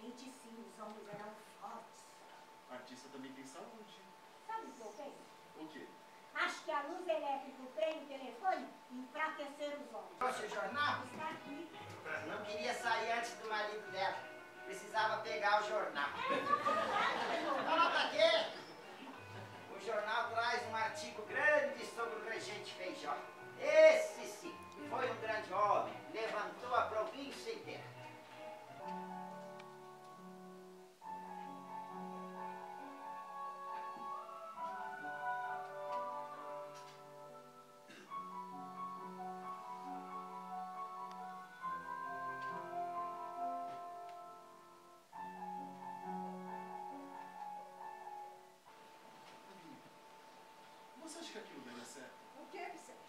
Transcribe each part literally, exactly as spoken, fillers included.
Antigamente, sim, os homens eram fortes. Artista também tem saúde. Sabe o que eu penso? O quê? Acho que a luz elétrica, o trem, o telefone, enfraqueceram os homens. Trouxe o jornal? Está aqui. Não queria sair antes do marido dela. Precisava pegar o jornal. Fala pra quê? O jornal traz um artigo grande sobre o regente Feijó. Esse sim, foi um grande homem. Levantou a província inteira. Você acha que aquilo daria certo? O que, Vicente?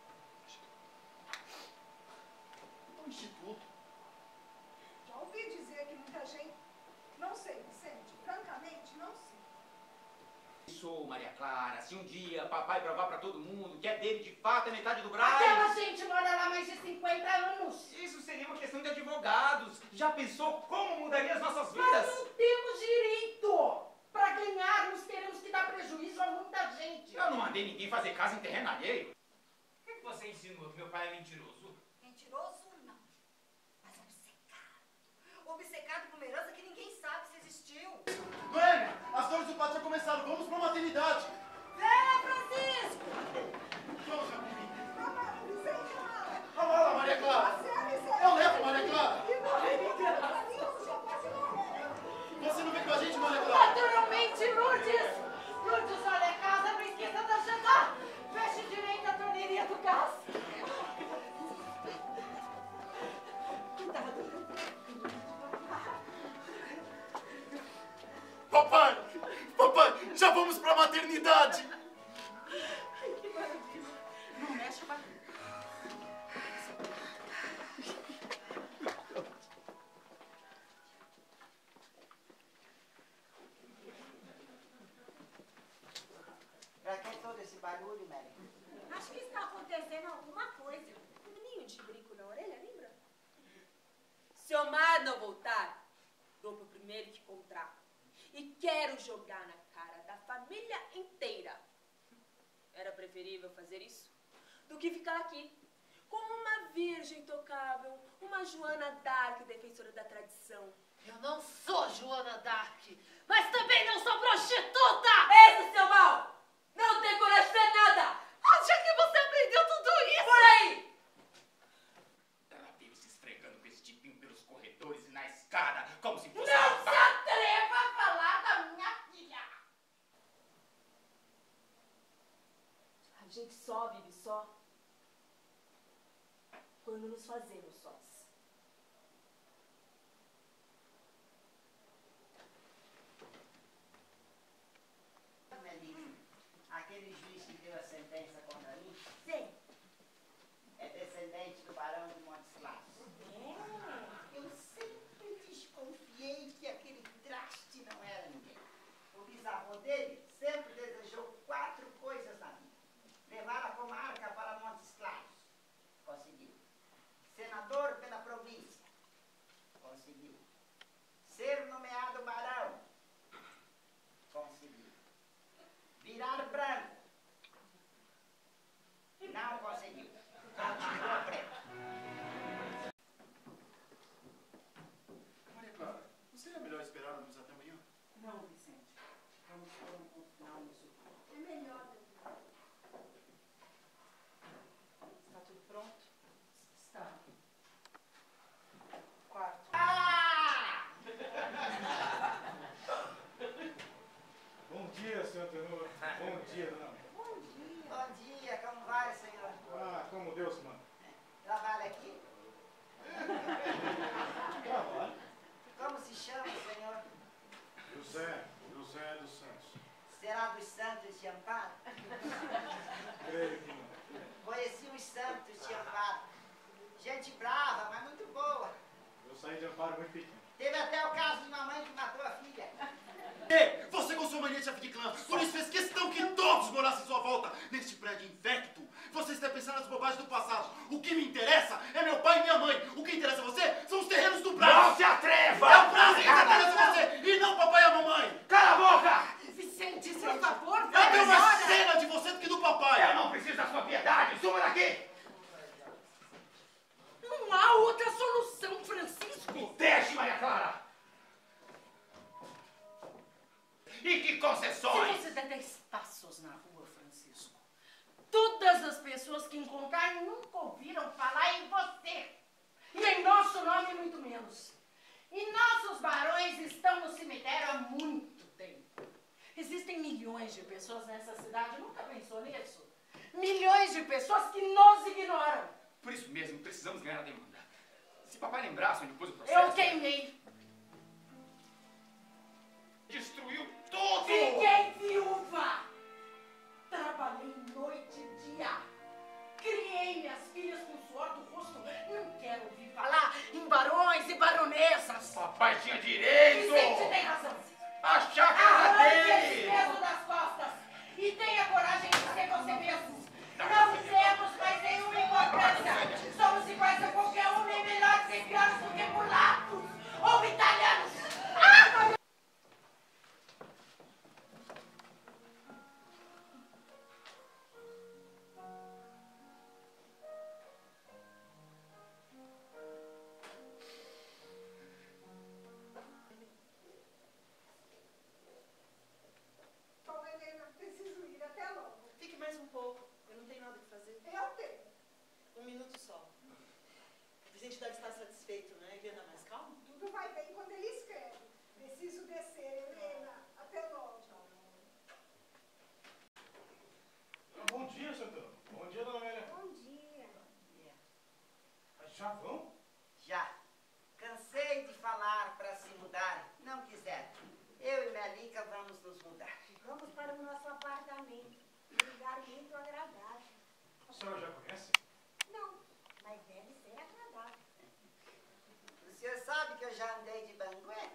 O instituto. Já ouvi dizer que muita gente... Não sei, Vicente. Francamente, não sei. Sou Maria Clara, se um dia papai provar pra todo mundo que é dele de fato é metade do Braz... Aquela gente mora lá mais de cinquenta anos. Isso seria uma questão de advogados. Já pensou como mudaria as nossas Mas vidas? não temos direito. Para ganharmos, teremos que dar prejuízo a muita gente. Eu não mandei ninguém fazer casa em terreno alheio. Por que você insinuou que meu pai é mentiroso? Mentiroso, não. Mas obcecado. Obcecado por uma herança que ninguém sabe se existiu. Noêmia, as dores do parto já começaram. Vamos pra maternidade. Venha, Francisco! Vamos, Jacurim. A mala, Vicente, a mala. A mala, Maria Clara. Você é Vicente. Eu levo, Maria Clara. E morrer, pra mim, eu já quase morrer. Você não vem com a gente, Maria Clara? Naturalmente, Lourdes. Lourdes, olha a casa, não esqueça da jantar. Feche direito a torneirinha do gás. Cuidado. Papai! Papai, já vamos pra maternidade! Que maravilha. Não mexe a barriga. Pra que todo esse barulho, Mary? Acho que está acontecendo alguma coisa. Um ninho de brinco na orelha, lembra? Se Omar não voltar, dou pro primeiro que encontrar. E quero jogar na cara da família inteira. Era preferível fazer isso do que ficar aqui como uma virgem intocável, uma Joana d'Arc, defensora da tradição. Eu não sou Joana d'Arc, mas também não sou prostituta! Esse seu mal! Não tem coragem de ser nada! Onde é que você aprendeu tudo isso? Por aí! Ela vive se esfregando com esse tipinho pelos corredores e na escada, como se fosse... Não se atreva a falar da minha filha. A gente só vive só quando nos fazemos sós. Melissa, aquele juiz que deu a sentença contra mim Sim. é descendente do barão de Montes Claros. É. Eu sempre desconfiei que aquele traste não era ninguém. O bisavô dele sempre desejou quatro coisas na vida. Levar a comarca para Montes Claros. Conseguiu. Senador pela província. Conseguiu. Ser nomeado barão. Conseguiu. Virar branco. Não conseguiu. Continua preto. Maria Clara, não seria melhor esperarmos até amanhã? Não, Vicente. Vamos pôr um ponto final nisso. É melhor. Está tudo pronto? Está. Quarto. Ah! Bom dia, senhor Tenor. Bom dia, dona. Bom dia. Bom dia, como vai, senhor? Ah, como Deus manda. Trabalha aqui? Trabalho. Como se chama, senhor? José, José dos Santos. Será dos Santos de Amparo? Creio que não. Conheci os Santos de Amparo. Gente brava, mas muito boa. Eu saí de Amparo muito pequeno. Teve até o caso de uma mãe que matou a filha. E você com sua mania de chefe de clã, por isso fez questão que todos morassem à sua volta, neste prédio infecto. Você está pensando nas bobagens do passado. O que me interessa é meu pai e minha mãe. O que interessa a você são os terrenos do Braz. Não se atreva! É o Braz que está na rua, Francisco. Todas as pessoas que encontraram nunca ouviram falar em você. E em nosso nome, muito menos. E nossos barões estão no cemitério há muito tempo. Existem milhões de pessoas nessa cidade, nunca pensou nisso? Milhões de pessoas que nos ignoram. Por isso mesmo, precisamos ganhar a demanda. Se papai lembrasse onde pôs o processo... Eu queimei. Destruiu tudo! Fiquei viúva. Trabalhei noite e dia. Criei minhas filhas com o suor do rosto. Não quero ouvir falar em barões e baronesas. Papai tinha direito! Vicente tem razão. A chácara Arranque dele! esse peso das costas e tenha coragem de ser você mesmo. Não temos mais nenhuma importância. Somos iguais a qualquer um, nem melhores nem piores do que mulatos ou italianos. Ah! Bom, Helena, preciso ir até logo. Fique mais um pouco. Eu não tenho nada que fazer. Eu tenho. Um minuto só. O Vicente deve estar satisfeito, né? Ele anda mais calmo? Tudo vai bem quando ele escreve. Preciso descer, Helena. Até logo. Bom dia, Santana. Bom dia, dona Amélia. Bom dia. Mas já vão? Já. Cansei de falar para se mudar. Não quiseram. Eu e Melica vamos nos mudar. Vamos para o nosso apartamento. Um lugar muito agradável. A senhora já conhece? Não, mas deve ser agradável. O senhor sabe que eu já andei de bangué?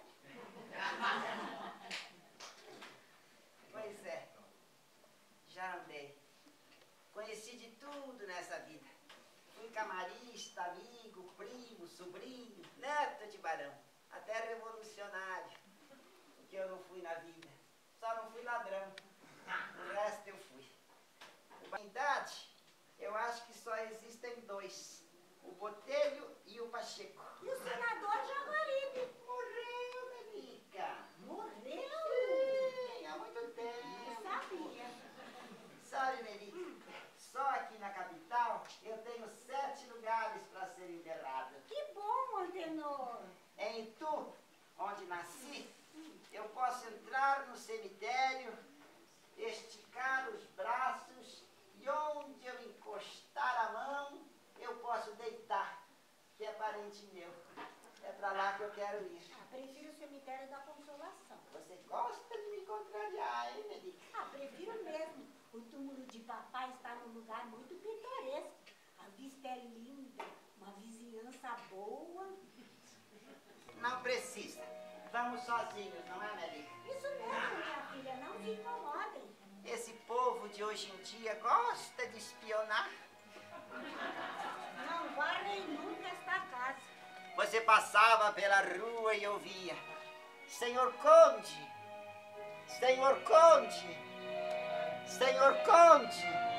Pois é. Já andei. Conheci de tudo nessa vida. Fui camarista, amigo, primo, sobrinho, neto de barão. Até revolucionário. O que eu não fui na vida. Só não fui ladrão. O resto eu fui. Na idade, eu acho que só existem dois. O Botelho e o Pacheco. E o senador Jaguaribe? Morreu, Melica. Morreu? Sim, há muito tempo. Eu sabia. Sabe, Melica, só aqui na capital eu tenho sete lugares para ser enterrado. Que bom, Antenor. Em Itu, onde nasci, eu posso entrar no cemitério, esticar os braços e onde eu encostar a mão, eu posso deitar, que é parente meu. É para lá que eu quero ir. Ah, prefiro o cemitério da Consolação. Você gosta de me contrariar, hein, Melica? Ah, prefiro mesmo. O túmulo de papai está num lugar muito pitoresco. A vista é linda, uma vizinhança boa. Não precisa. Vamos sozinhos, não é, Melica? Isso mesmo, minha filha, não se incomodem. Esse povo de hoje em dia gosta de espionar. Não varrem nunca esta casa. Você passava pela rua e ouvia: Senhor Conde, Senhor Conde, Senhor Conde.